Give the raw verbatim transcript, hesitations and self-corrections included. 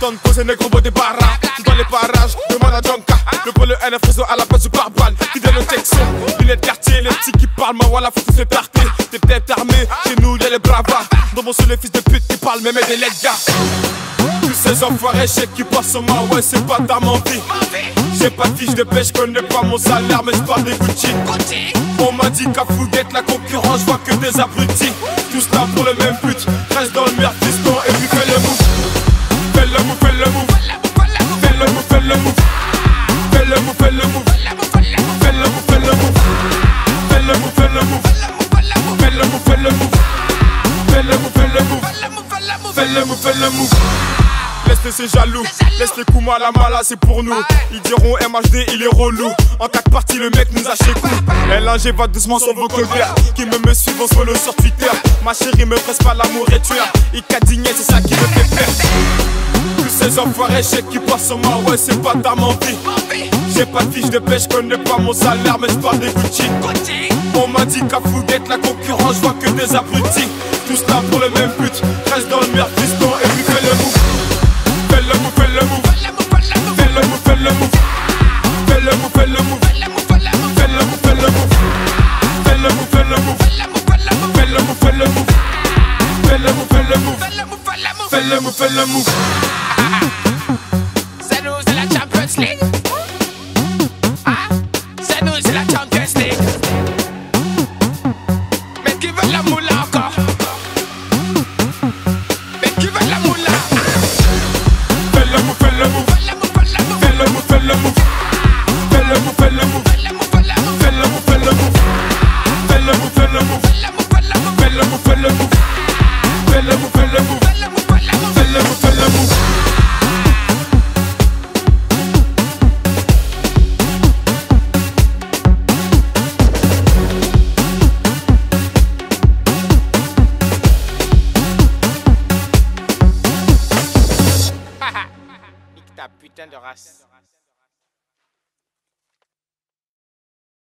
Besoin de poser négro beau des barras. Tu dans les parages, demande à Jonka. Le pôle N F réseau à la place du pare-balles. Qui donne le texto, lunettes quartier, les petits qui parlent, ma voilà, faut tous les tarter. T'es peut-être armé, chez nous y'a les bravas. Dans mon seul les fils de pute qui parlent, même des lettres gars. Tous ces enfoirés chèques qui passent sur moi, ouais c'est pas ta mentie. J'ai pas de fiche de pêche, connais pas mon salaire, mais j'parle des Gucci. On m'a dit qu'à Fouguette la concurrence, j'vois que des abrutis. Tous là pour le même but, reste dans le merde fiston et puis fais le move. Fais le move, fais le move. Fais le move, fais le move. Fais le move, fais le move. Fais le move, fais le move. Fais le move, fais le move. Fais le move, fais le move. Fais le move, fais le move. Fais le move, fais le move. Laisse ces jaloux, laisse les coups mal à mala, c'est pour nous. Ils diront M H D, il est relou. En quatre parties, le mec nous a chez coup. L un G va doucement sur vos colverts. Qui me me suivent, on se follow sur Twitter. Ma chérie me presse pas l'amour et tueur. Il cadigné, c'est ça qui me fait perdre. Tous ces enfoirés chèques qui passent sur moi, ouais, c'est pas ta mentie. J'ai pas de fiche de pêche, connais pas mon salaire, mais j'parle des Gucci. On m'a dit qu'à Fouguette la concurrence, j'vois que des abrutis. Tous là pour le même but, reste dans le merde fiston et puis fais le move. Fais le move, fais le move. Fais le move, fais le move. Fais le move, fais le move. Fais le move, fais le move. Fais le move, fais le move. Fais le move, fais le move. Fais le move, fais le move. Fais le move, fais le move. C'est nous, c'est la Champions League. Ah, c'est nous, c'est la Champions League. Mais qui veut la moula encore? Mais qui veut la moula? Fais le move, fais le move. Fais le move, fais le move. Fais le move, fais le move. Fais le move, fais le move. Fais le move, fais le move. Fais le move, fais le move. Fais le move, fais le move. Fais le move, fais le move. Nique ta putain de race.